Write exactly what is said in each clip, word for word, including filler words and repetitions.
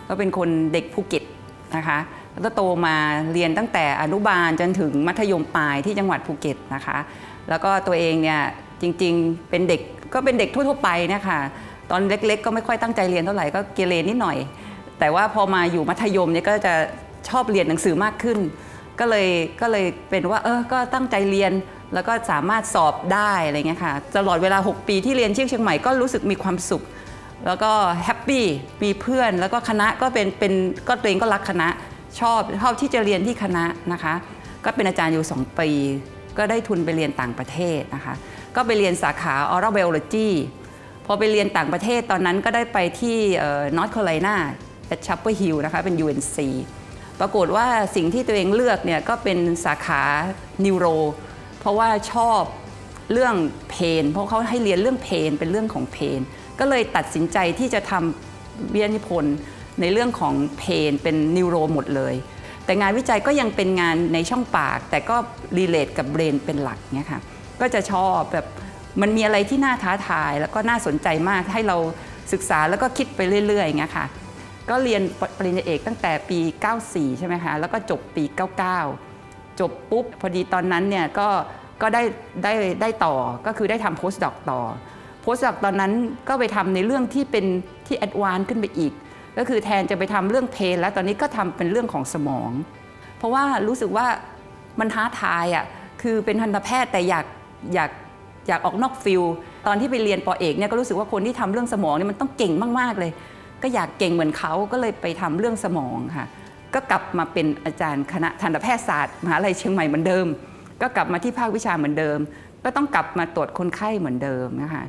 ก็เป็นคนเด็กภูเก็ตนะคะแล้วก็โตมาเรียนตั้งแต่อนุบาลจนถึงมัธยมปลายที่จังหวัดภูเก็ตนะคะแล้วก็ตัวเองเนี่ยจริงๆเป็นเด็กก็เป็นเด็กทั่วๆไปนะคะตอนเล็กๆก็ไม่ค่อยตั้งใจเรียนเท่าไหร่ก็เกเรนิดหน่อยแต่ว่าพอมาอยู่มัธยมเนี่ยก็จะชอบเรียนหนังสือมากขึ้นก็เลยก็เลยเป็นว่าเออก็ตั้งใจเรียนแล้วก็สามารถสอบได้อะไรเงี้ยค่ะตลอดเวลาหกปีที่เรียนที่เชียงใหม่ก็รู้สึกมีความสุขแล้วก็แฮปปี้มีเพื่อนแล้วก็คณะก็เป็นเป็นก็ตัวเองก็รักคณะชอบชอบที่จะเรียนที่คณะนะคะก็เป็นอาจารย์อยู่สองปีก็ได้ทุนไปเรียนต่างประเทศนะคะก็ไปเรียนสาขา Oral Biology พอไปเรียนต่างประเทศตอนนั้นก็ได้ไปที่ North Carolina at Chapel Hill นะคะเป็น ยู เอ็น ซี ปรากฏว่าสิ่งที่ตัวเองเลือกเนี่ยก็เป็นสาขา Neuro เพราะว่าชอบเรื่องเพนเพราะเขาให้เรียนเรื่องเพนเป็นเรื่องของเพนก็เลยตัดสินใจที่จะทำวิทยานิพนธ์ในเรื่องของเพนเป็นนิวโรหมดเลยแต่งานวิจัยก็ยังเป็นงานในช่องปากแต่ก็รีเลทกับเบรนเป็นหลักเนี่ยค่ะก็จะชอบแบบมันมีอะไรที่น่าท้าทายแล้วก็น่าสนใจมากให้เราศึกษาแล้วก็คิดไปเรื่อยๆอย่างเงี้ยค่ะก็เรียนปริญญาเอกตั้งแต่ปีเก้าสี่ใช่ไหมคะแล้วก็จบปีเก้าเก้าจบปุ๊บพอดีตอนนั้นเนี่ยก็ก็ได้ได้ได้ต่อก็คือได้ทำโพสต์ด็อกต่อโพสต์ด็อกตอนนั้นก็ไปทำในเรื่องที่เป็นที่แอดวานซ์ขึ้นไปอีกก็คือแทนจะไปทำเรื่องเพนแล้วตอนนี้ก็ทำเป็นเรื่องของสมองเพราะว่ารู้สึกว่ามันท้าทายอ่ะคือเป็นทันตแพทย์แต่อยากอยากอยากออกนอกฟิลตอนที่ไปเรียนป.เอกเนี่ยก็รู้สึกว่าคนที่ทำเรื่องสมองเนี่ยมันต้องเก่งมากๆเลยก็อยากเก่งเหมือนเขาก็เลยไปทำเรื่องสมองค่ะก็กลับมาเป็นอาจารย์คณะทันตแพทยศาสตร์มหาวิทยาลัยเชียงใหม่เหมือนเดิมก็กลับมาที่ภาควิชาเหมือนเดิมก็ต้องกลับมาตรวจคนไข้เหมือนเดิมนะคะ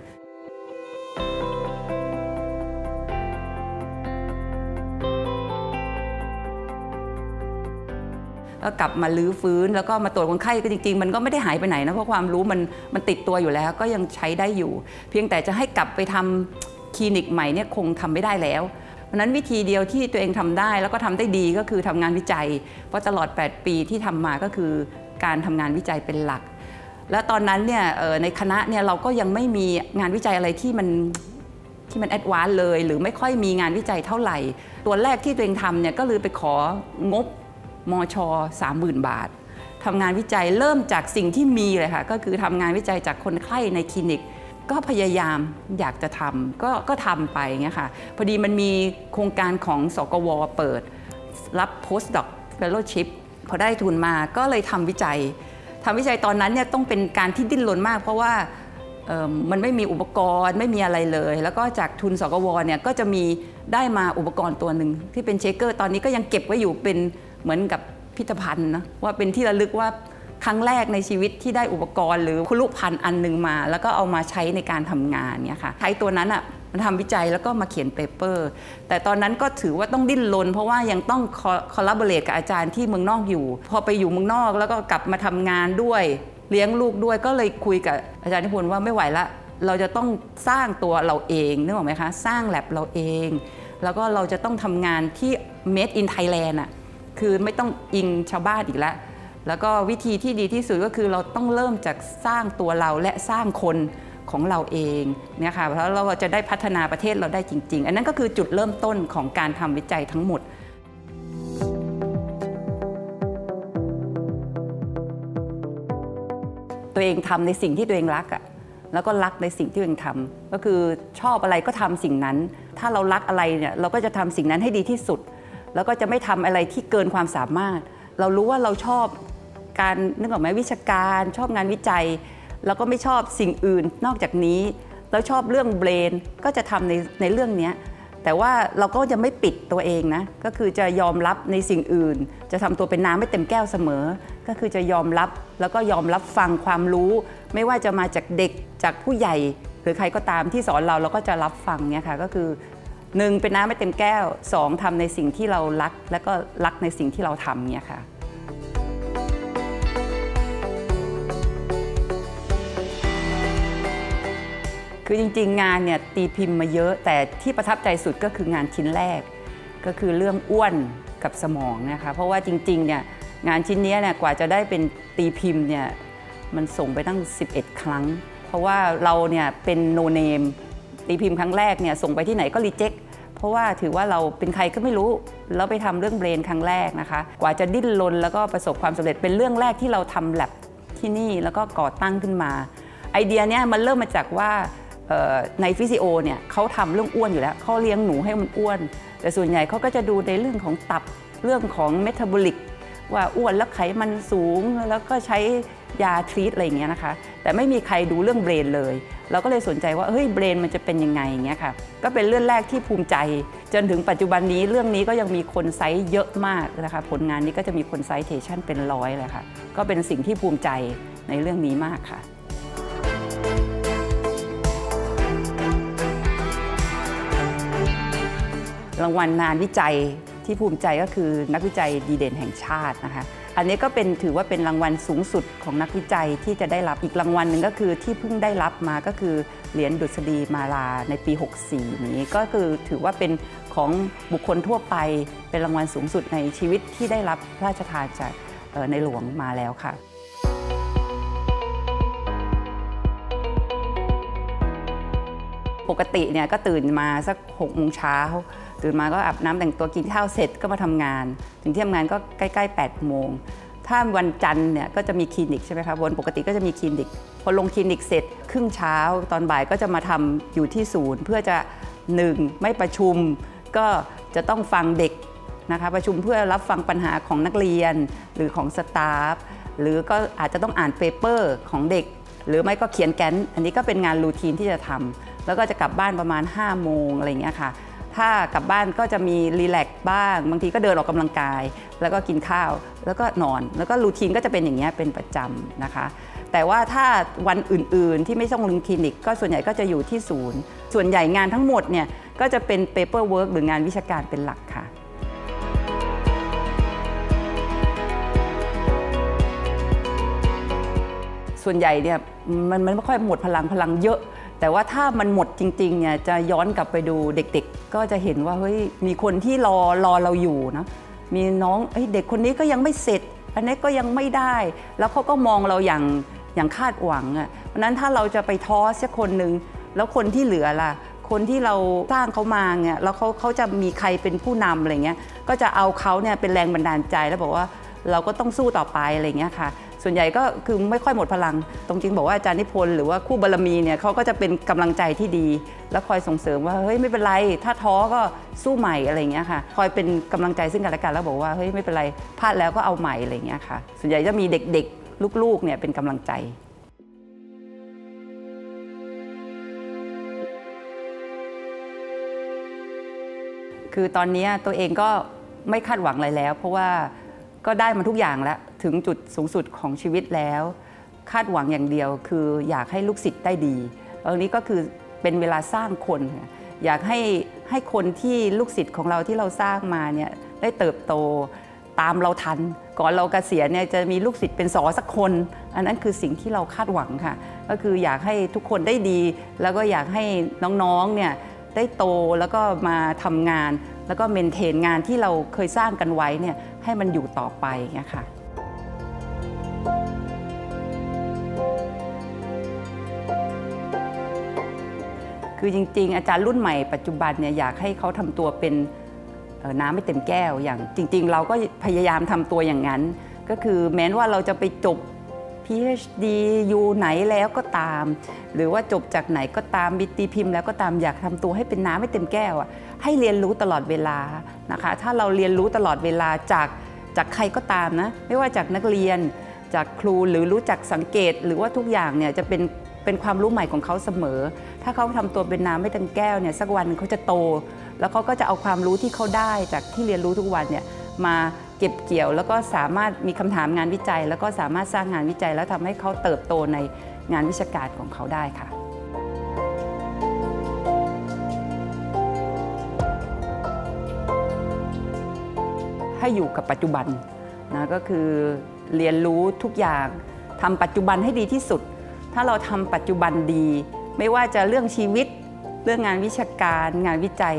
ก็กลับมาลื้อฟื้นแล้วก็มาตรวจคนไข้ก็จริงๆมันก็ไม่ได้หายไปไหนนะเพราะความรู้มันมันติดตัวอยู่แล้วก็ยังใช้ได้อยู่เพียงแต่จะให้กลับไปทำคลินิกใหม่เนี่ยคงทำไม่ได้แล้วเพราะนั้นวิธีเดียวที่ตัวเองทำได้แล้วก็ทำได้ดีก็คือทำงานวิจัยเพราะตลอดแปดปีที่ทำมาก็คือการทำงานวิจัยเป็นหลักและตอนนั้นเนี่ยในคณะเนี่ยเราก็ยังไม่มีงานวิจัยอะไรที่มันที่มันแอดวานซ์เลยหรือไม่ค่อยมีงานวิจัยเท่าไหร่ตัวแรกที่ตัวเองทำเนี่ยก็เลยไปของบมช สามหมื่น บาททำงานวิจัยเริ่มจากสิ่งที่มีเลยค่ะก็คือทำงานวิจัยจากคนไข้ในคลินิกก็พยายามอยากจะทำก็ก็ทำไปเงี้ยค่ะพอดีมันมีโครงการของสกวเปิดรับ postdoc fellowship พอได้ทุนมาก็เลยทำวิจัยทำวิจัยตอนนั้นเนี่ยต้องเป็นการที่ดิ้นรนมากเพราะว่ามันไม่มีอุปกรณ์ไม่มีอะไรเลยแล้วก็จากทุนสกวเนี่ยก็จะมีได้มาอุปกรณ์ตัวหนึ่งที่เป็นเชคเกอร์ตอนนี้ก็ยังเก็บไว้อยู่เป็นเหมือนกับพิพิธภัณฑ์นะว่าเป็นที่ระลึกว่าครั้งแรกในชีวิตที่ได้อุปกรณ์หรือคุลุภัณฑ์อันหนึ่งมาแล้วก็เอามาใช้ในการทำงานเนี่ยค่ะใช้ตัวนั้นอ่ะมาทำวิจัยแล้วก็มาเขียนเปเปอร์แต่ตอนนั้นก็ถือว่าต้องดิ้นรนเพราะว่ายังต้องคอลลาบอเรทกับอาจารย์ที่เมืองนอกอยู่พอไปอยู่เมืองนอกแล้วก็กลับมาทำงานด้วยเลี้ยงลูกด้วยก็เลยคุยกับอาจารย์นิพนธ์ว่าไม่ไหวละเราจะต้องสร้างตัวเราเองนึกออกไหมคะสร้างแลบเราเองแล้วก็เราจะต้องทำงานที่ Made in Thailand อ่ะคือไม่ต้องอิงชาวบ้านอีกแล้วแล้วก็วิธีที่ดีที่สุดก็คือเราต้องเริ่มจากสร้างตัวเราและสร้างคนของเราเองเนี่ยค่ะแล้วเราจะได้พัฒนาประเทศเราได้จริงๆอันนั้นก็คือจุดเริ่มต้นของการทำวิจัยทั้งหมดตัวเองทำในสิ่งที่ตัวเองรักอ่ะแล้วก็รักในสิ่งที่ตัวเองทำก็คือชอบอะไรก็ทำสิ่งนั้นถ้าเรารักอะไรเนี่ยเราก็จะทำสิ่งนั้นให้ดีที่สุดแล้วก็จะไม่ทำอะไรที่เกินความสามารถเรารู้ว่าเราชอบการนึกออกไหมวิชาการชอบงานวิจัยแล้วก็ไม่ชอบสิ่งอื่นนอกจากนี้แล้วชอบเรื่องเบรนก็จะทำในในเรื่องนี้แต่ว่าเราก็จะไม่ปิดตัวเองนะก็คือจะยอมรับในสิ่งอื่นจะทำตัวเป็นน้ำไม่เต็มแก้วเสมอก็คือจะยอมรับแล้วก็ยอมรับฟังความรู้ไม่ว่าจะมาจากเด็กจากผู้ใหญ่หรือใครก็ตามที่สอนเราเราก็จะรับฟังเนี่ยค่ะก็คือหนึ่งเป็นน้ำไม่เต็มแก้วสองทำในสิ่งที่เรารักแล้วก็รักในสิ่งที่เราทำเนี่ยค่ะคือจริงๆงานเนี่ยตีพิมพ์มาเยอะแต่ที่ประทับใจสุดก็คืองานชิ้นแรกก็คือเรื่องอ้วนกับสมองนะคะเพราะว่าจริงๆเนี่ยงานชิ้นนี้เนี่ยกว่าจะได้เป็นตีพิมพ์เนี่ยมันส่งไปตั้งสิบเอ็ดครั้งเพราะว่าเราเนี่ยเป็นโนเนมตีพิมพ์ครั้งแรกเนี่ยส่งไปที่ไหนก็รีเจ็คเพราะว่าถือว่าเราเป็นใครก็ไม่รู้แล้วไปทำเรื่องเบรนครั้งแรกนะคะกว่าจะดิ้นรนแล้วก็ประสบความสำเร็จเป็นเรื่องแรกที่เราทำแลบที่นี่แล้วก็ก่อตั้งขึ้นมาไอเดียเนี้ยมันเริ่มมาจากว่าในฟิสิโอเนี่ยเขาทำเรื่องอ้วนอยู่แล้วเขาเลี้ยงหนูให้มันอ้วนแต่ส่วนใหญ่เขาก็จะดูในเรื่องของตับเรื่องของเมตาบอลิกว่าอ้วนแล้วไขมันสูงแล้วก็ใช้ยาทรีตอะไรอย่างเงี้ยนะคะแต่ไม่มีใครดูเรื่องเบรนเลยเราก็เลยสนใจว่าเฮ้ยเบรนมันจะเป็นยังไงอย่างเงี้ยค่ะก็เป็นเรื่องแรกที่ภูมิใจจนถึงปัจจุบันนี้เรื่องนี้ก็ยังมีคนไซต์เยอะมากนะคะผลงานนี้ก็จะมีคนไซต์เทชันเป็นร้อยเลยค่ะก็เป็นสิ่งที่ภูมิใจในเรื่องนี้มากค่ะรางวัลงานวิจัยที่ภูมิใจก็คือนักวิจัยดีเด่นแห่งชาตินะคะอันนี้ก็เป็นถือว่าเป็นรางวัลสูงสุดของนักวิจัยที่จะได้รับอีกรางวัลหนึ่งก็คือที่เพิ่งได้รับมาก็คือเหรียญดุษฎีมาลาในปีหกสี่นี้ก็คือถือว่าเป็นของบุคคลทั่วไปเป็นรางวัลสูงสุดในชีวิตที่ได้รับพระราชทานจากในหลวงมาแล้วค่ะปกติเนี่ยก็ตื่นมาสักหกโมงเช้าตื่นมาก็อาบน้ำแต่งตัวกินข้าวเสร็จก็มาทำงานถึงที่ทำงานก็ใกล้ๆแปดโมงถ้าวันจันทร์เนี่ยก็จะมีคลินิกใช่ไหมคะวันปกติก็จะมีคลินิกพอลงคลินิกเสร็จครึ่งเช้าตอนบ่ายก็จะมาทำอยู่ที่ศูนย์เพื่อจะหนึ่งไม่ประชุมก็จะต้องฟังเด็กนะคะประชุมเพื่อรับฟังปัญหาของนักเรียนหรือของสตาฟหรือก็อาจจะต้องอ่านเปเปอร์ของเด็กหรือไม่ก็เขียนแกนอันนี้ก็เป็นงานรูทีนที่จะทำแล้วก็จะกลับบ้านประมาณห้าโมงอะไรอย่างเงี้ยค่ะถ้ากลับบ้านก็จะมีรีแลกซ์บ้างบางทีก็เดินออกกำลังกายแล้วก็กินข้าวแล้วก็นอนแล้วก็รูทีนก็จะเป็นอย่างเงี้ยเป็นประจำนะคะแต่ว่าถ้าวันอื่นๆที่ไม่ต้องลงคลินิกก็ส่วนใหญ่ก็จะอยู่ที่ศูนย์ส่วนใหญ่งานทั้งหมดเนี่ยก็จะเป็นเปเปอร์เวิร์กหรืองานวิชาการเป็นหลักค่ะส่วนใหญ่เนี่ยมันมันไม่ค่อยหมดพลังพลังเยอะแต่ว่าถ้ามันหมดจริงๆเนี่ยจะย้อนกลับไปดูเด็กๆก็จะเห็นว่าเฮ้ยมีคนที่รอรอเราอยู่นะมีน้องเด็กคนนี้ก็ยังไม่เสร็จอันนี้ก็ยังไม่ได้แล้วเขาก็มองเราอย่างอย่างคาดหวังอ่ะเพราะนั้นถ้าเราจะไปท้อสักคนหนึ่งแล้วคนที่เหลือล่ะคนที่เราสร้างเขามาเนี่ยแล้วเขาเขาจะมีใครเป็นผู้นำอะไรเงี้ยก็จะเอาเขาเนี่ยเป็นแรงบันดาลใจแล้วบอกว่าเราก็ต้องสู้ต่อไปอะไรเงี้ยค่ะส่วนใหญ่ก็คือไม่ค่อยหมดพลังตรงจริงบอกว่าอาจารย์นิพนธ์หรือว่าคู่บารมีเนี่ยเขาก็จะเป็นกำลังใจที่ดีแล้วคอยส่งเสริมว่าเฮ้ยไม่เป็นไรถ้าท้อก็สู้ใหม่อะไรเงี้ยค่ะคอยเป็นกำลังใจซึ่งกันและกันแล้วบอกว่าเฮ้ยไม่เป็นไรพลาดแล้วก็เอาใหม่อะไรเงี้ยค่ะส่วนใหญ่จะมีเด็กๆลูกๆเนี่ยเป็นกำลังใจคือตอนนี้ตัวเองก็ไม่คาดหวังอะไรแล้วเพราะว่าก็ได้มาทุกอย่างแล้วถึงจุดสูงสุดของชีวิตแล้วคาดหวังอย่างเดียวคืออยากให้ลูกศิษย์ได้ดีตรงนี้ก็คือเป็นเวลาสร้างคนอยากให้ให้คนที่ลูกศิษย์ของเราที่เราสร้างมาเนี่ยได้เติบโตตามเราทันก่อนเราเกษียณเนี่ยจะมีลูกศิษย์เป็นสอสักคนอันนั้นคือสิ่งที่เราคาดหวังค่ะก็คืออยากให้ทุกคนได้ดีแล้วก็อยากให้น้องๆเนี่ยได้โตแล้วก็มาทำงานแล้วก็เมนเทนงานที่เราเคยสร้างกันไว้เนี่ยให้มันอยู่ต่อไปนะคะคือจริงๆอาจารย์รุ่นใหม่ปัจจุบันเนี่ยอยากให้เขาทำตัวเป็นน้ำไม่เต็มแก้วอย่างจริงๆเราก็พยายามทำตัวอย่างนั้นก็คือแม้ว่าเราจะไปจบ พี เอช ดี อยู่ไหนแล้วก็ตามหรือว่าจบจากไหนก็ตามมีตีพิมพ์แล้วก็ตามอยากทำตัวให้เป็นน้ำไม่เต็มแก้วอ่ะให้เรียนรู้ตลอดเวลานะคะถ้าเราเรียนรู้ตลอดเวลาจากจากใครก็ตามนะไม่ว่าจากนักเรียนจากครูหรือรู้จักสังเกตหรือว่าทุกอย่างเนี่ยจะเป็นเป็นความรู้ใหม่ของเขาเสมอถ้าเขาทำตัวเป็นน้ำไม่เต็มแก้วเนี่ยสักวันเขาจะโตแล้วเขาก็จะเอาความรู้ที่เขาได้จากที่เรียนรู้ทุกวันเนี่ยมาเก็บเกี่ยวแล้วก็สามารถมีคำถามงานวิจัยแล้วก็สามารถสร้างงานวิจัยแล้วทำให้เขาเติบโตในงานวิชาการของเขาได้ค่ะให้อยู่กับปัจจุบันนะก็คือเรียนรู้ทุกอย่างทำปัจจุบันให้ดีที่สุดถ้าเราทำปัจจุบันดีไม่ว่าจะเรื่องชีวิตเรื่องงานวิชาการงานวิจัย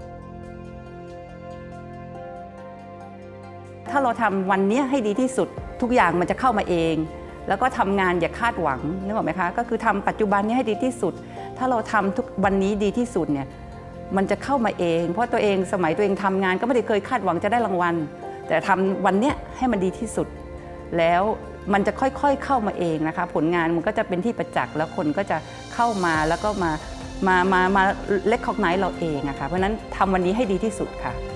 ถ้าเราทำวันนี้ให้ดีที่สุดทุกอย่างมันจะเข้ามาเองแล้วก็ทำงานอย่าคาดหวังนึกออกไหมคะก็คือทำปัจจุบันนี้ให้ดีที่สุดถ้าเราทำทุกวันนี้ดีที่สุดเนี่ยมันจะเข้ามาเองเพราะตัวเองสมัยตัวเองทำงานก็ไม่ได้เคยคาดหวังจะได้รางวัลแต่ทำวันเนี้ยให้มันดีที่สุดแล้วมันจะค่อยๆเข้ามาเองนะคะผลงานมันก็จะเป็นที่ประจักษ์แล้วคนก็จะเข้ามาแล้วก็มามามามาเล็กคอกไนท์เราเองอะค่ะเพราะฉะนั้นทำวันนี้ให้ดีที่สุดค่ะ